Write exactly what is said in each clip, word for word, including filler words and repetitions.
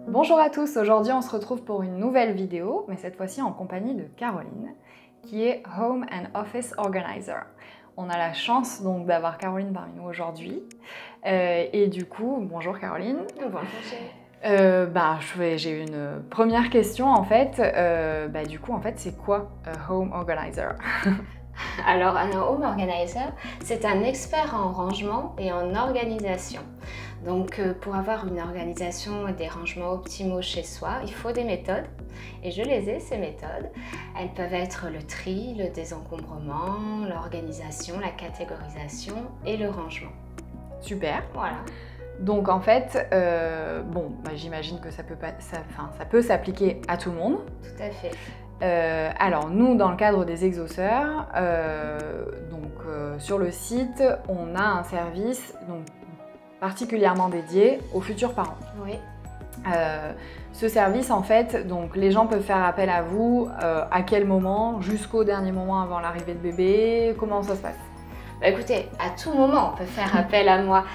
Bonjour à tous, aujourd'hui on se retrouve pour une nouvelle vidéo, mais cette fois-ci en compagnie de Caroline, qui est Home and Office Organizer. On a la chance donc d'avoir Caroline parmi nous aujourd'hui. Euh, et du coup, bonjour Caroline. Bonjour. Euh, bah, j'ai une première question en fait. Euh, bah, du coup, en fait, c'est quoi un Home Organizer? Alors, un Home Organizer, c'est un expert en rangement et en organisation. Donc, euh, pour avoir une organisation et des rangements optimaux chez soi, il faut des méthodes. Et je les ai, ces méthodes. Elles peuvent être le tri, le désencombrement, l'organisation, la catégorisation et le rangement. Super. Voilà. Donc en fait, euh, bon, bah, j'imagine que ça peut, pas, ça, enfin, ça peut s'appliquer à tout le monde. Tout à fait. Euh, alors nous, dans le cadre des exauceurs, euh, donc euh, sur le site, on a un service donc, particulièrement dédié aux futurs parents. Oui. Euh, ce service, en fait, donc les gens peuvent faire appel à vous euh, à quel moment, jusqu'au dernier moment avant l'arrivée de bébé, comment ça se passe? Bah, écoutez, à tout moment, on peut faire appel à moi.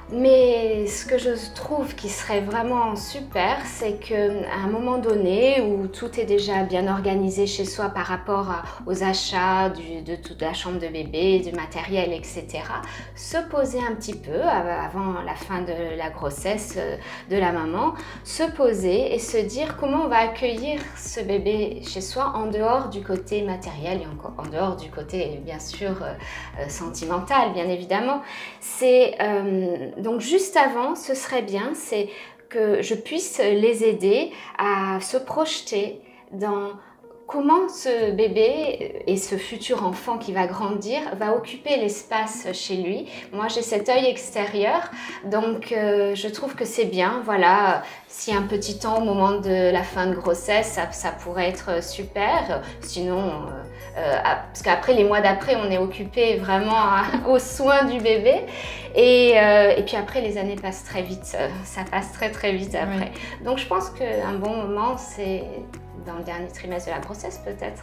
Mais ce que je trouve qui serait vraiment super, c'est qu'à un moment donné où tout est déjà bien organisé chez soi par rapport à, aux achats du, de toute la chambre de bébé, du matériel, et cetera, se poser un petit peu avant la fin de la grossesse de la maman, se poser et se dire comment on va accueillir ce bébé chez soi en dehors du côté matériel et encore en dehors du côté bien sûr euh, sentimental, bien évidemment. C'est euh, Donc juste avant, ce serait bien, c'est que je puisse les aider à se projeter dans comment ce bébé et ce futur enfant qui va grandir va occuper l'espace chez lui. Moi, j'ai cet œil extérieur, donc euh, je trouve que c'est bien. Voilà, si un petit temps au moment de la fin de grossesse, ça, ça pourrait être super. Sinon, euh, euh, parce qu'après, les mois d'après, on est occupé vraiment à, aux soins du bébé. Et, euh, et puis après, les années passent très vite. Ça passe très très vite après. Oui. Donc, je pense qu'un bon moment, c'est dans le dernier trimestre de la grossesse peut-être.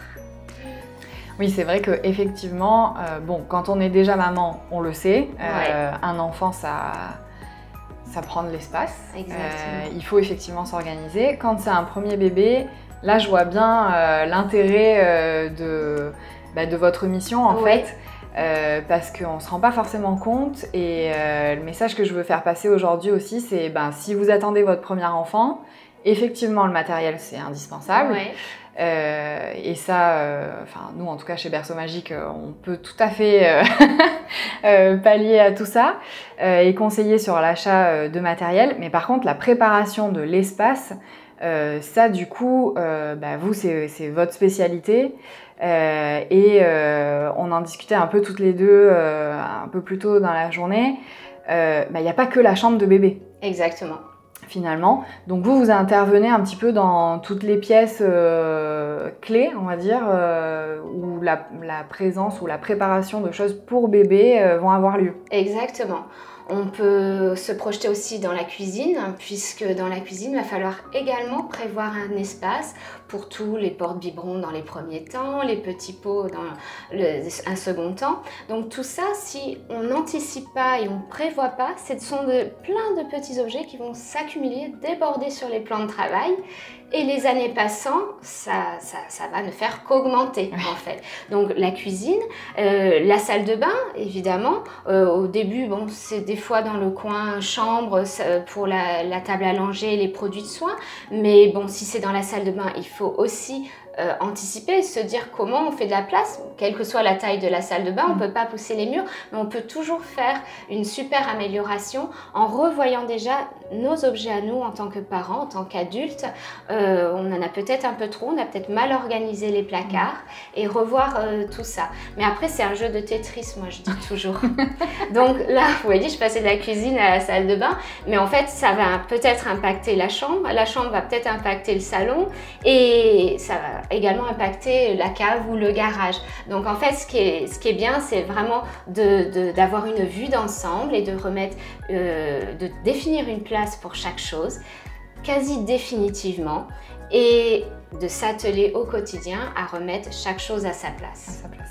Oui, c'est vrai qu'effectivement, euh, bon, quand on est déjà maman, on le sait, euh, ouais. Un enfant, ça, ça prend de l'espace. Exactement. Euh, il faut effectivement s'organiser. Quand c'est un premier bébé, là, je vois bien euh, l'intérêt euh, de, bah, de votre mission, en oui. fait, euh, parce qu'on ne se rend pas forcément compte. Et euh, le message que je veux faire passer aujourd'hui aussi, c'est ben, si vous attendez votre premier enfant, effectivement, le matériel, c'est indispensable. Ouais. Euh, et ça, euh, enfin, nous, en tout cas, chez Berceau Magique, euh, on peut tout à fait euh, euh, pallier à tout ça euh, et conseiller sur l'achat euh, de matériel. Mais par contre, la préparation de l'espace, euh, ça, du coup, euh, bah, vous, c'est votre spécialité. Euh, et euh, on en discutait un peu toutes les deux euh, un peu plus tôt dans la journée. Il n'y a pas que la chambre de bébé. Exactement. Finalement. Donc vous, vous intervenez un petit peu dans toutes les pièces euh, clés, on va dire, euh, où la, la présence ou la préparation de choses pour bébé euh, vont avoir lieu. Exactement. On peut se projeter aussi dans la cuisine, puisque dans la cuisine, il va falloir également prévoir un espace pour tous les porte-biberons dans les premiers temps, les petits pots dans le, un second temps. Donc tout ça, si on n'anticipe pas et on ne prévoit pas, ce sont de, plein de petits objets qui vont s'accumuler, déborder sur les plans de travail. Et les années passant, ça, ça, ça va ne faire qu'augmenter en fait. Donc la cuisine, euh, la salle de bain, évidemment. Euh, au début, bon, c'est des fois dans le coin chambre pour la, la table à langer, les produits de soins. Mais bon, si c'est dans la salle de bain, il faut aussi Euh, anticiper, se dire comment on fait de la place, quelle que soit la taille de la salle de bain, on ne peut pas pousser les murs, mais on peut toujours faire une super amélioration en revoyant déjà nos objets à nous en tant que parents, en tant qu'adultes. Euh, on en a peut-être un peu trop, on a peut-être mal organisé les placards et revoir euh, tout ça. Mais après, c'est un jeu de Tetris, moi je dis toujours. Donc là, vous voyez, je passais de la cuisine à la salle de bain, mais en fait, ça va peut-être impacter la chambre, la chambre va peut-être impacter le salon et ça va également impacter la cave ou le garage. Donc en fait, ce qui est, ce qui est bien, c'est vraiment d'avoir de, de, une vue d'ensemble et de remettre, euh, de définir une place pour chaque chose, quasi définitivement, et de s'atteler au quotidien à remettre chaque chose à sa place. À sa place.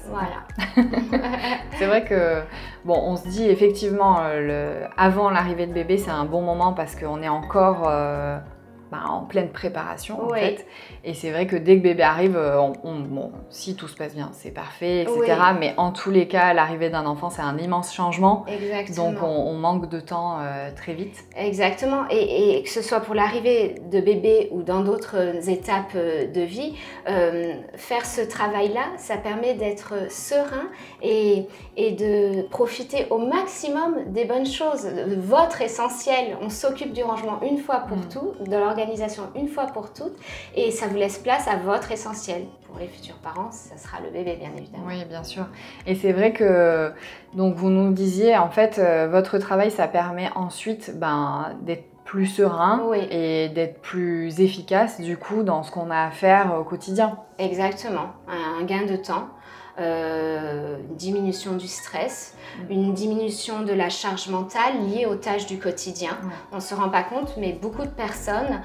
Voilà. C'est vrai que, bon, on se dit effectivement, euh, le, avant l'arrivée de bébé, c'est un bon moment parce qu'on est encore... Euh, bah, en pleine préparation oui. en fait. Et c'est vrai que dès que bébé arrive, on, on, bon, si tout se passe bien, c'est parfait, et cetera. Oui. Mais en tous les cas, l'arrivée d'un enfant, c'est un immense changement. Exactement. Donc on, on manque de temps euh, très vite. Exactement. Et, et que ce soit pour l'arrivée de bébé ou dans d'autres étapes de vie, euh, faire ce travail-là, ça permet d'être serein et, et de profiter au maximum des bonnes choses. Votre essentiel, on s'occupe du rangement une fois pour mmh. tout, de l'organisation une fois pour toutes, et ça vous laisse place à votre essentiel. Pour les futurs parents, ça sera le bébé, bien évidemment. Oui, bien sûr. Et c'est vrai que, donc vous nous disiez, en fait, euh, votre travail, ça permet ensuite ben, d'être plus serein oui. et d'être plus efficace, du coup, dans ce qu'on a à faire au quotidien. Exactement. Un gain de temps. Euh, une diminution du stress, une diminution de la charge mentale liée aux tâches du quotidien. Ouais. On ne se rend pas compte, mais beaucoup de personnes,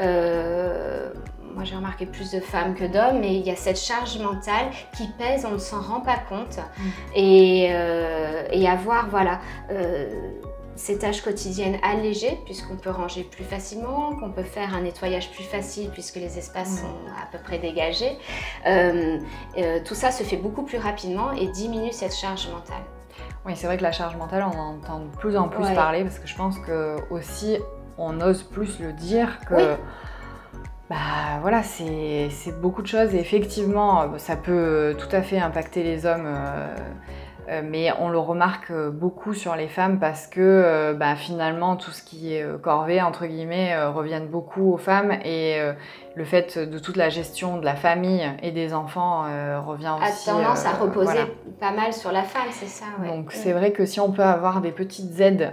euh, moi j'ai remarqué plus de femmes que d'hommes, mais il y a cette charge mentale qui pèse, on ne s'en rend pas compte. Mm. Et, euh, et avoir, voilà, euh, ces tâches quotidiennes allégées, puisqu'on peut ranger plus facilement, qu'on peut faire un nettoyage plus facile puisque les espaces sont à peu près dégagés. Euh, euh, tout ça se fait beaucoup plus rapidement et diminue cette charge mentale. Oui, c'est vrai que la charge mentale, on en entend de plus en plus ouais. parler, parce que je pense que aussi on ose plus le dire que oui. bah, voilà, c'est beaucoup de choses et effectivement ça peut tout à fait impacter les hommes. Euh, Mais on le remarque beaucoup sur les femmes parce que bah, finalement tout ce qui est corvée entre guillemets reviennent beaucoup aux femmes et le fait de toute la gestion de la famille et des enfants revient aussi. A tendance à reposer voilà. pas mal sur la femme, c'est ça. Ouais. Donc c'est vrai que si on peut avoir des petites aides,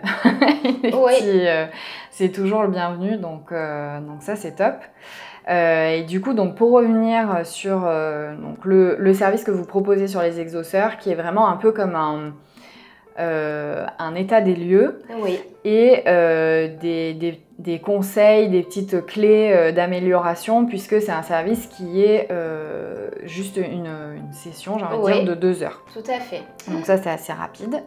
oui. euh, c'est toujours le bienvenu. Donc, euh, donc ça c'est top. Euh, et du coup, donc pour revenir sur euh, donc le, le service que vous proposez sur les exauceurs, qui est vraiment un peu comme un, euh, un état des lieux oui. et euh, des, des, des conseils, des petites clés euh, d'amélioration, puisque c'est un service qui est euh, juste une, une session, j'ai envie oui. de dire, de deux heures. Tout à fait. Donc ça, c'est assez rapide.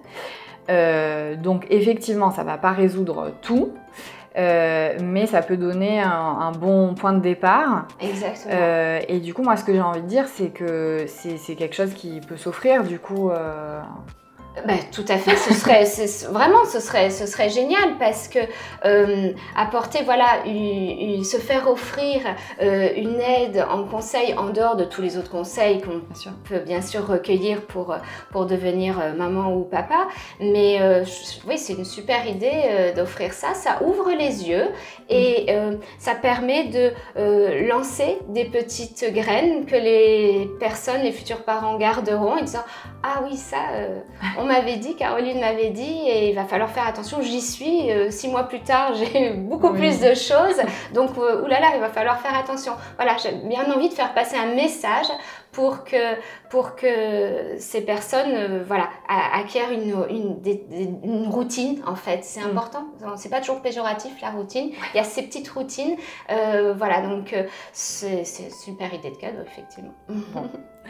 Euh, donc effectivement, ça ne va pas résoudre tout. Euh, mais ça peut donner un, un bon point de départ. Exactement. Euh, et du coup, moi, ce que j'ai envie de dire, c'est que c'est quelque chose qui peut s'offrir, du coup. Euh... Ben, tout à fait, ce serait, vraiment, ce serait, ce serait génial parce que euh, apporter, voilà, une, une, se faire offrir euh, une aide en conseil en dehors de tous les autres conseils qu'on peut bien sûr recueillir pour, pour devenir maman ou papa, mais euh, oui, c'est une super idée euh, d'offrir ça, ça ouvre les yeux et euh, ça permet de euh, lancer des petites graines que les personnes, les futurs parents garderont en disant « Ah oui, ça, euh, on m'avait dit, Caroline m'avait dit et il va falloir faire attention, j'y suis, euh, six mois plus tard j'ai beaucoup oui. plus de choses, donc euh, oulala, il va falloir faire attention. » Voilà, j'ai bien envie de faire passer un message pour que, pour que ces personnes euh, voilà, acquièrent une, une, des, une routine en fait, c'est mm. important, c'est pas toujours péjoratif la routine, il y a ces petites routines, euh, voilà, donc euh, c'est une super idée de cadeau effectivement. Bon.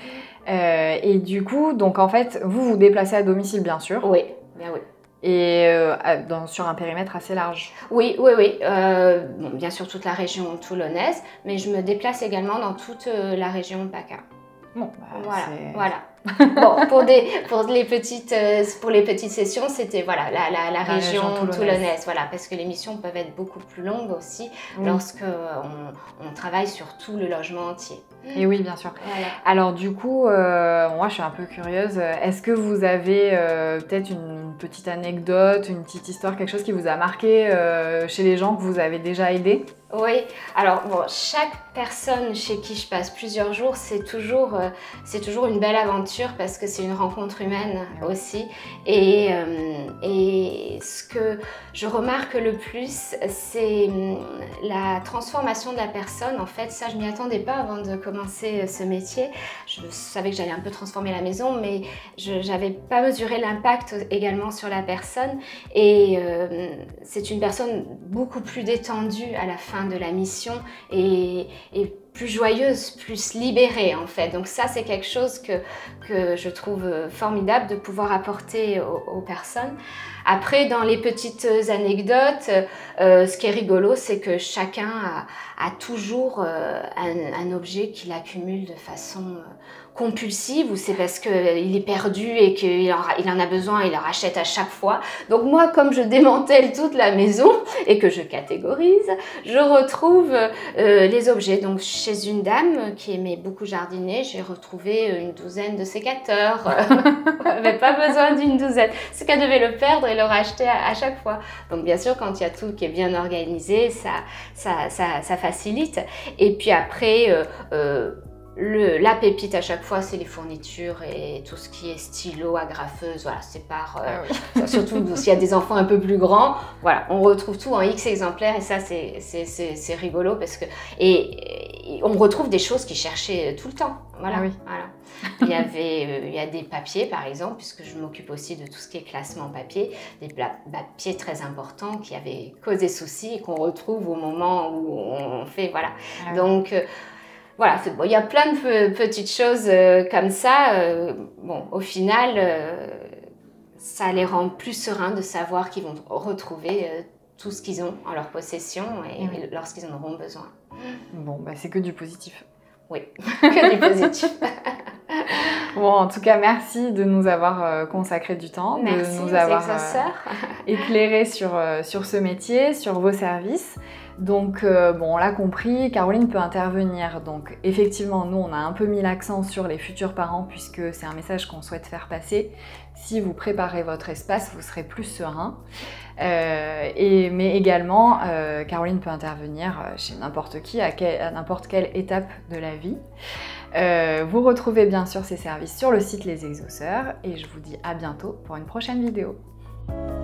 Euh, et du coup, donc en fait, vous vous déplacez à domicile bien sûr. Oui, bien oui. Et euh, dans, sur un périmètre assez large. Oui, oui, oui. Euh, bon, bien sûr toute la région toulonnaise, mais je me déplace également dans toute euh, la région PACA. Bon, bah, voilà, voilà. Bon, pour, des, pour, les petites, euh, pour les petites sessions, c'était voilà, la, la, la, la région, région toulonnaise. toulonnaise. Voilà, parce que les missions peuvent être beaucoup plus longues aussi oui. lorsque on, on travaille sur tout le logement entier. Et oui, bien sûr. Voilà. Alors du coup, euh, moi je suis un peu curieuse. Est-ce que vous avez euh, peut-être une petite anecdote, une petite histoire, quelque chose qui vous a marqué euh, chez les gens que vous avez déjà aidés? Oui, alors bon, chaque personne chez qui je passe plusieurs jours, c'est toujours, euh, c'est toujours une belle aventure parce que c'est une rencontre humaine aussi. Et, euh, et ce que je remarque le plus, c'est la transformation de la personne. En fait, ça, je m'y attendais pas avant de commencer ce métier. Je savais que j'allais un peu transformer la maison, mais je n'avais pas mesuré l'impact également sur la personne. Et euh, c'est une personne beaucoup plus détendue à la fin de la mission et, et plus joyeuse, plus libérée en fait. Donc ça c'est quelque chose que, que je trouve formidable de pouvoir apporter aux, aux personnes. Après, dans les petites anecdotes, euh, ce qui est rigolo, c'est que chacun a, a toujours euh, un, un objet qu'il accumule de façon euh, compulsive, ou c'est parce qu'il est perdu et qu'il en, il en a besoin, il en rachète à chaque fois. Donc moi, comme je démantèle toute la maison et que je catégorise, je retrouve euh, les objets. Donc chez une dame qui aimait beaucoup jardiner, j'ai retrouvé une douzaine de sécateurs. Elle n'avait pas besoin d'une douzaine. C'est qu'elle devait le perdre et le racheter à, à chaque fois. Donc bien sûr, quand il y a tout qui est bien organisé, ça, ça, ça, ça facilite. Et puis après, euh, euh, Le, la pépite à chaque fois, c'est les fournitures et tout ce qui est stylo, agrafeuse, voilà, c'est par... Euh, ah oui. Surtout s'il y a des enfants un peu plus grands, voilà, on retrouve tout en X exemplaires et ça, c'est rigolo parce que... Et, et on retrouve des choses qu'ils cherchaient tout le temps, voilà. Ah oui. Voilà. Il y avait, euh, il y a des papiers par exemple, puisque je m'occupe aussi de tout ce qui est classement papier, des papiers très importants qui avaient causé souci et qu'on retrouve au moment où on fait, voilà. Ah oui. Donc... Euh, Voilà, bon, il y a plein de petites choses euh, comme ça. Euh, bon, au final, euh, ça les rend plus sereins de savoir qu'ils vont retrouver euh, tout ce qu'ils ont en leur possession et, oui. et lorsqu'ils en auront besoin. Bon, bah, c'est que du positif. Oui, que du positif. Bon, en tout cas, merci de nous avoir euh, consacré du temps, merci, de nous avoir euh, éclairé sur, euh, sur ce métier, sur vos services. Donc, euh, bon, on l'a compris, Caroline peut intervenir. Donc, effectivement, nous, on a un peu mis l'accent sur les futurs parents puisque c'est un message qu'on souhaite faire passer. Si vous préparez votre espace, vous serez plus serein. Euh, et, mais également, euh, Caroline peut intervenir chez n'importe qui, à, quel, à n'importe quelle étape de la vie. Euh, vous retrouvez bien sûr ces services sur le site Les Exauceurs et je vous dis à bientôt pour une prochaine vidéo.